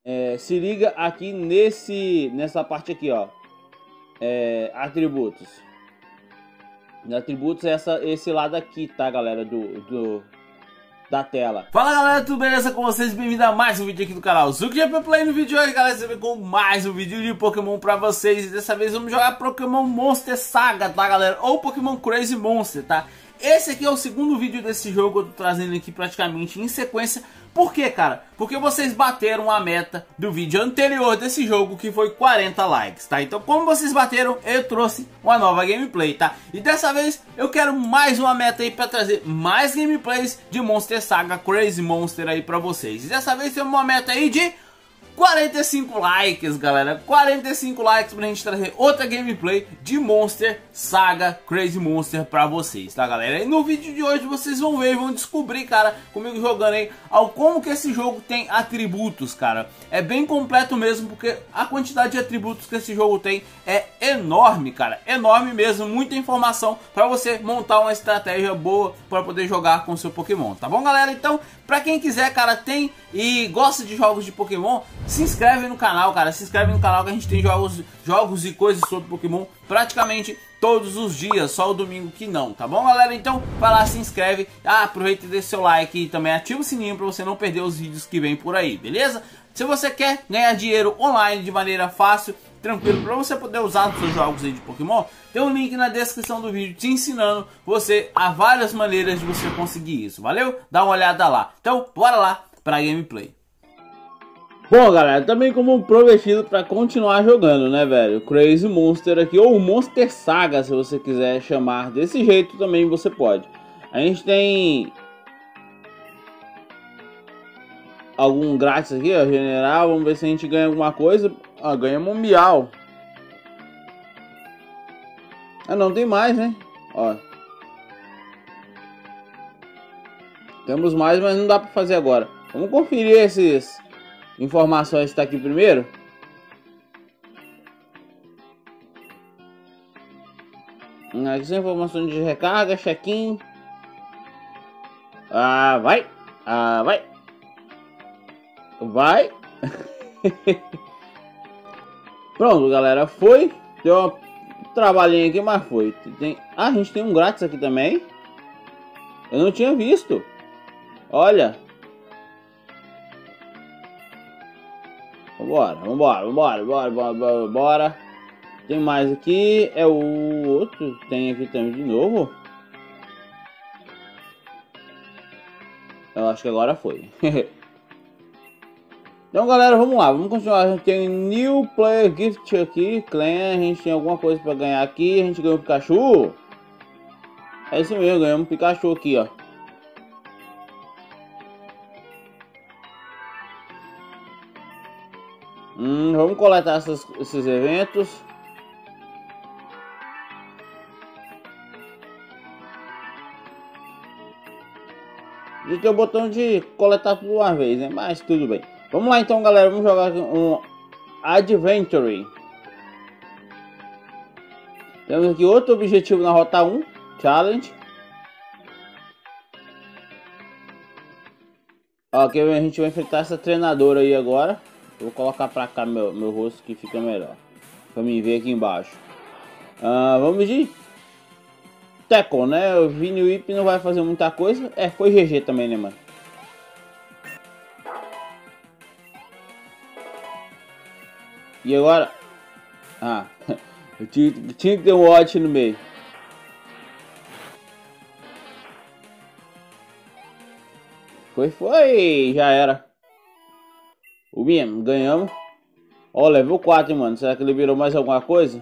Se liga aqui nessa parte aqui, ó. Atributos. Atributos é esse lado aqui, tá, galera, da tela. Fala, galera, tudo beleza com vocês? Bem-vindo a mais um vídeo aqui do canal Zuckerplay Play. No vídeo de hoje, galera, você vem com mais um vídeo de Pokémon pra vocês. E dessa vez vamos jogar Pokémon Monster Saga, tá, galera? Ou Pokémon Crazy Monster, tá? Esse aqui é o segundo vídeo desse jogo, eu tô trazendo aqui praticamente em sequência. Por quê, cara? Porque vocês bateram a meta do vídeo anterior desse jogo, que foi 40 likes, tá? Então, como vocês bateram, eu trouxe uma nova gameplay, tá? E dessa vez, eu quero mais uma meta aí pra trazer mais gameplays de Monster Saga Crazy Monster aí pra vocês. E dessa vez temos uma meta aí de 45 likes, galera. 45 likes pra gente trazer outra gameplay de Monster Saga Crazy Monster pra vocês, tá, galera? E no vídeo de hoje vocês vão ver e vão descobrir, cara, comigo jogando aí, como que esse jogo tem atributos, cara. É bem completo mesmo, porque a quantidade de atributos que esse jogo tem é enorme, cara. Enorme mesmo, muita informação pra você montar uma estratégia boa pra poder jogar com seu Pokémon, tá bom, galera? Então, pra quem quiser, cara, tem e gosta de jogos de Pokémon, se inscreve no canal, cara. Se inscreve no canal que a gente tem jogos e coisas sobre Pokémon praticamente todos os dias, só o domingo que não, tá bom, galera? Então vai lá, se inscreve, aproveita e deixa seu like e também ativa o sininho pra você não perder os vídeos que vem por aí, beleza? Se você quer ganhar dinheiro online de maneira fácil, tranquilo, para você poder usar nos seus jogos aí de Pokémon, tem um link na descrição do vídeo te ensinando a várias maneiras de você conseguir isso, valeu? Dá uma olhada lá. Então, bora lá pra gameplay. Bom, galera, também como prometido para continuar jogando, né, velho? Crazy Monster aqui, ou Monster Saga, se você quiser chamar desse jeito, também você pode. A gente tem algum grátis aqui, ó, general. Vamos ver se a gente ganha alguma coisa. Ganhamos um miau. Não tem mais, né? Ó, temos mais, mas não dá para fazer agora. Vamos conferir esses informações que tá aqui primeiro. Aqui são informações de recarga, check-in. Vai. Vai. Pronto, galera, foi. Deu um trabalhinho aqui, mas foi. A gente tem um grátis aqui também. Eu não tinha visto. Olha. Vambora. Tem mais aqui. É o outro. Tem aqui também de novo. Eu acho que agora foi. Então, galera, vamos lá. Vamos continuar. A gente tem New Player Gift aqui. Clan. A gente tem alguma coisa para ganhar aqui. A gente ganhou um Pikachu. É isso mesmo. Ganhamos um Pikachu aqui, ó. Vamos coletar esses eventos. E tem o botão de coletar tudo uma vez, né? Mas tudo bem. Vamos lá então, galera. Vamos jogar um Adventure. Temos aqui outro objetivo na rota 1. Challenge. Ok, a gente vai enfrentar essa treinadora aí agora. Vou colocar pra cá meu rosto que fica melhor. Pra mim ver aqui embaixo. Vamos de Tackle, né? O Vini Whip não vai fazer muita coisa. Foi GG também, né, mano? E agora? Eu tinha que ter um Watch no meio. Foi, já era. O mesmo, ganhamos. Ó, level 4, hein, mano. Será que ele virou mais alguma coisa?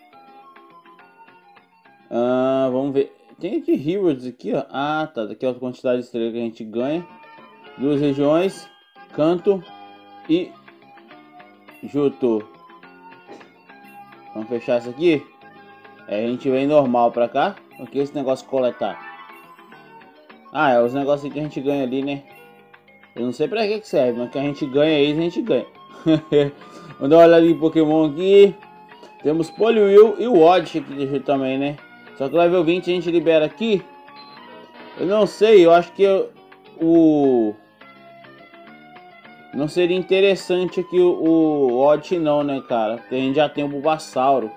Vamos ver. Tem aqui Heroes aqui, ó. Tá. Daqui é a quantidade de estrelas que a gente ganha. 2 regiões. Canto e Johto. Vamos fechar isso aqui. A gente vem normal pra cá. O que é esse negócio de coletar? É os negócios que a gente ganha ali, né? Eu não sei pra que serve, mas que a gente ganha aí, a gente ganha. Vamos dar uma olhada em Pokémon aqui. Temos Poliwhirl e o Odd aqui também, né? Só que level 20 a gente libera aqui. Eu não sei, eu acho que não seria interessante aqui o Odd não, né, cara? Porque a gente já tem o Bulbasauro.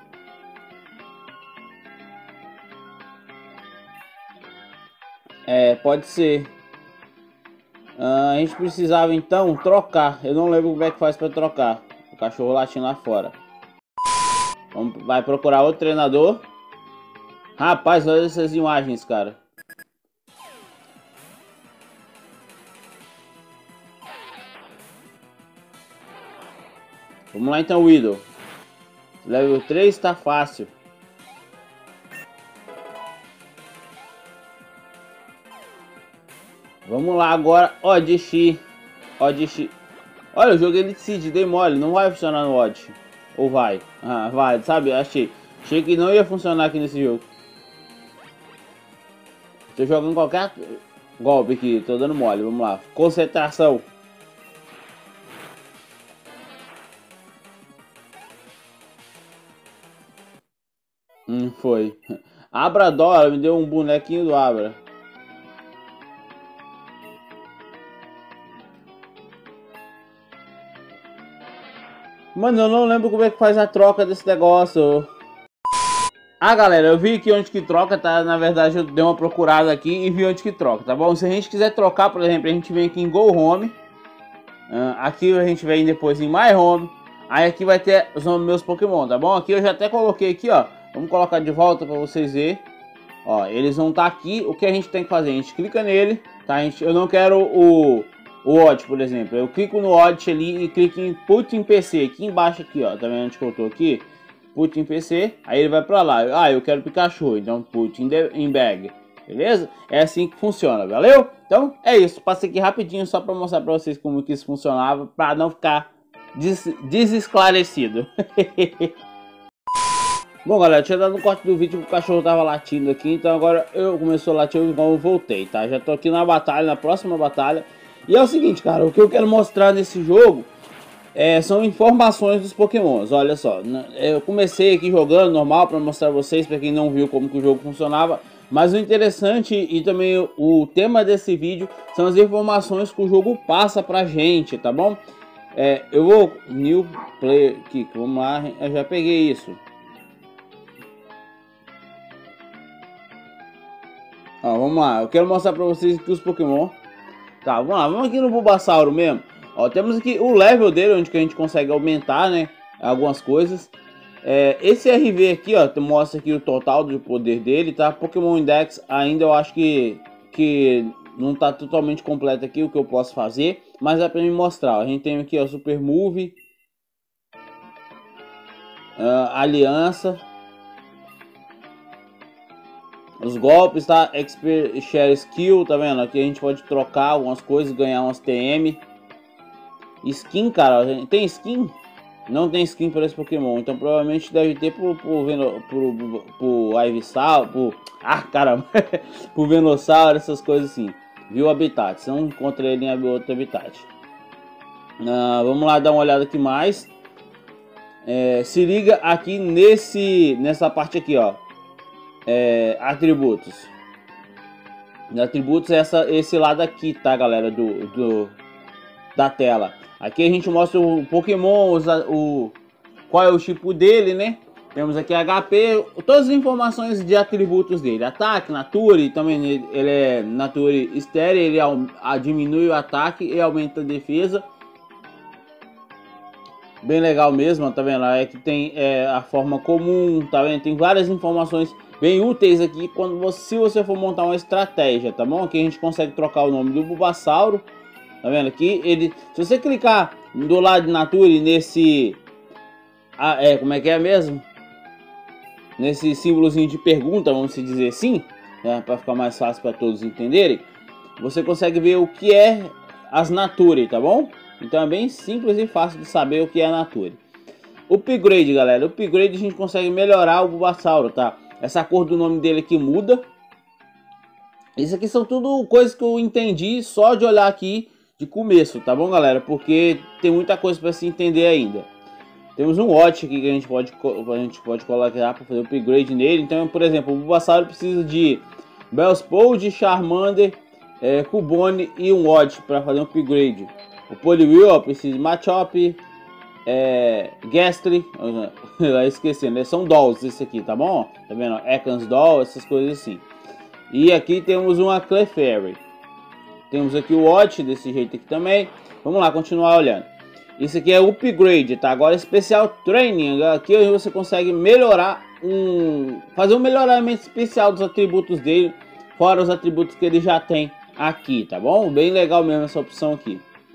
É, pode ser. A gente precisava então trocar. Eu não lembro como é que faz para trocar. O cachorro latindo lá fora. Vai procurar outro treinador. Rapaz, olha essas imagens, cara. Vamos lá então, Weedle. Level 3 tá fácil. Vamos lá agora, Oddchi. Olha, eu joguei Elite Seed, dei mole, não vai funcionar no Odd. Ou vai? Ah, vai, sabe? Achei que não ia funcionar aqui nesse jogo. Tô jogando qualquer golpe aqui, tô dando mole, vamos lá. Concentração. Foi. Abrador, me deu um bonequinho do Abra. Mano, eu não lembro como é que faz a troca desse negócio. Ah, galera, eu vi aqui onde que troca, tá? Na verdade, eu dei uma procurada aqui e vi onde que troca, tá bom? Se a gente quiser trocar, por exemplo, a gente vem aqui em Go Home. Aqui a gente vem depois em My Home. Aí aqui vai ter os meus Pokémon, tá bom? Aqui eu já até coloquei aqui, ó. Vamos colocar de volta para vocês verem. Ó, eles vão estar aqui. O que a gente tem que fazer? A gente clica nele, tá? Eu não quero o Odd, por exemplo. Eu clico no Odd ali e clico em Put em PC. Aqui embaixo, aqui, ó. Tá vendo onde que eu tô aqui? Put em PC. Aí ele vai pra lá. Ah, eu quero Pikachu. Então Put em Bag. Beleza? É assim que funciona, valeu? Então é isso. Passei aqui rapidinho só pra mostrar pra vocês como que isso funcionava. Pra não ficar desesclarecido. Bom, galera, tinha dado um corte do vídeo que o cachorro tava latindo aqui, então agora eu começou a latir, então eu voltei, tá? Já tô aqui na batalha, na próxima batalha. E é o seguinte, cara, o que eu quero mostrar nesse jogo são informações dos Pokémons. Olha só, eu comecei aqui jogando normal para mostrar a vocês, para quem não viu como que o jogo funcionava. Mas o interessante e também o tema desse vídeo são as informações que o jogo passa pra gente, tá bom? Eu vou New Player aqui, vamos lá, eu já peguei isso. Ó, vamos lá, eu quero mostrar pra vocês aqui os Pokémon. Tá, vamos lá, vamos aqui no Bulbasauro mesmo. Ó, temos aqui o level dele, onde que a gente consegue aumentar, né, algumas coisas. Esse RV aqui, ó, mostra aqui o total do poder dele, tá? Pokémon Index ainda eu acho que não tá totalmente completo aqui o que eu posso fazer, mas é pra me mostrar. Ó, a gente tem aqui, ó, Super Move, Aliança. Os golpes, tá? Expert Share Skill, tá vendo? Aqui a gente pode trocar algumas coisas, ganhar umas TM. Skin, cara, tem skin? Não tem skin para esse Pokémon, então provavelmente deve ter pro Ivysaur, caramba, pro Venossauro, essas coisas assim. Viu o Habitat, se não encontra ele em outro Habitat. Vamos lá dar uma olhada aqui mais. Se liga aqui nessa parte aqui, ó. Atributos. Atributos é esse lado aqui, tá, galera, da tela. Aqui a gente mostra o Pokémon, qual é o tipo dele, né? Temos aqui HP, todas as informações de atributos dele. Ataque, Nature, também ele é Nature Estéreo, ele diminui o ataque e aumenta a defesa. Bem legal mesmo, tá vendo? Aqui tem a forma comum, tá vendo? Tem várias informações bem úteis aqui se você for montar uma estratégia, tá bom? Aqui a gente consegue trocar o nome do Bulbasauro, tá vendo? Aqui se você clicar do lado de Nature nesse como é que é mesmo? Nesse símbolozinho de pergunta, vamos dizer assim, né? Para ficar mais fácil para todos entenderem, você consegue ver o que é as Nature, tá bom? Então é bem simples e fácil de saber o que é a Nature. Upgrade, galera, upgrade a gente consegue melhorar o Bulbasauro, tá? Essa cor do nome dele aqui muda. Isso aqui são tudo coisas que eu entendi só de olhar aqui de começo, tá bom, galera? Porque tem muita coisa para se entender ainda. Temos um Watch aqui que a gente pode colocar para fazer o upgrade nele. Então, por exemplo, o Bulbasauro precisa de Bellsprout, Charmander, Cubone e um Watch para fazer um upgrade. O Poliwhirl, ó, precisa de Machop, Gastly, eu esqueci, né? São dolls esse aqui, tá bom? Tá vendo? Ekans Doll, essas coisas assim. E aqui temos uma Clefairy. Temos aqui o Watch desse jeito aqui também. Vamos lá, continuar olhando. Isso aqui é upgrade, tá? Agora especial training. Aqui você consegue melhorar fazer um melhoramento especial dos atributos dele, fora os atributos que ele já tem aqui, tá bom? Bem legal mesmo essa opção aqui.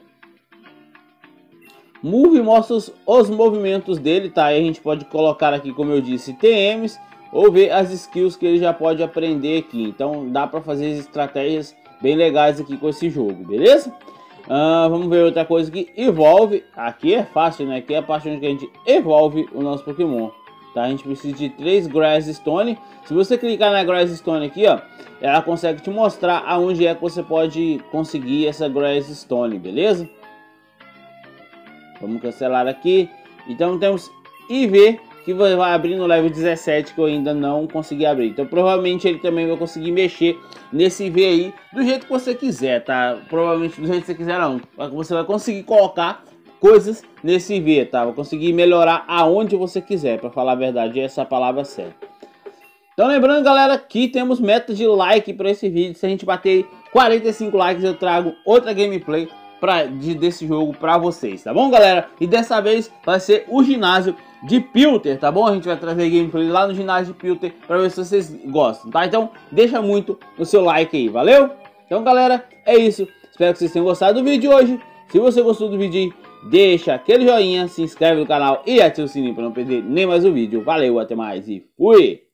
Move mostra os movimentos dele, tá? Aí a gente pode colocar aqui, como eu disse, TMs ou ver as skills que ele já pode aprender aqui. Então dá para fazer estratégias bem legais aqui com esse jogo, beleza? Vamos ver outra coisa aqui. Evolve. Aqui é fácil, né? Aqui é a parte onde a gente evolve o nosso Pokémon. Tá? A gente precisa de 3 Grass Stone. Se você clicar na Grass Stone aqui, ó, ela consegue te mostrar aonde é que você pode conseguir essa Grass Stone, beleza? Vamos cancelar aqui. Então temos IV, que vai abrir no level 17, que eu ainda não consegui abrir. Então provavelmente ele também vai conseguir mexer nesse IV aí do jeito que você quiser, tá? Provavelmente do jeito que você quiser não. Você vai conseguir colocar coisas nesse IV, tá? Vai conseguir melhorar aonde você quiser, para falar a verdade, essa é a palavra certa. Então lembrando, galera, que temos meta de like para esse vídeo. Se a gente bater 45 likes, eu trago outra gameplay desse jogo para vocês, tá bom, galera? E dessa vez vai ser o ginásio de Pilter, tá bom? A gente vai trazer gameplay lá no ginásio de Pilter para ver se vocês gostam, tá? Então deixa muito o seu like aí, valeu? Então, galera, é isso. Espero que vocês tenham gostado do vídeo de hoje. Se você gostou do vídeo, deixa aquele joinha, se inscreve no canal e ativa o sininho para não perder nem mais um vídeo. Valeu, até mais e fui!